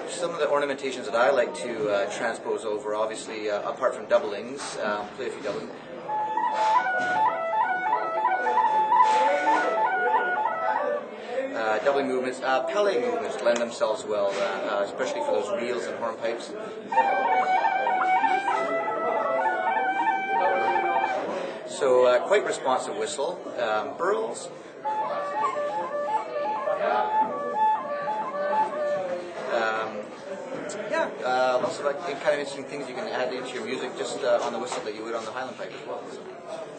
some of the ornamentations that I like to transpose over, obviously, apart from doublings, play a few doublings. Doubling movements, Pele movements lend themselves well, especially for those reels and hornpipes. So quite responsive whistle. Burls. Lots of kind of interesting things you can add into your music just on the whistle that you would on the Highland pipe as well. So.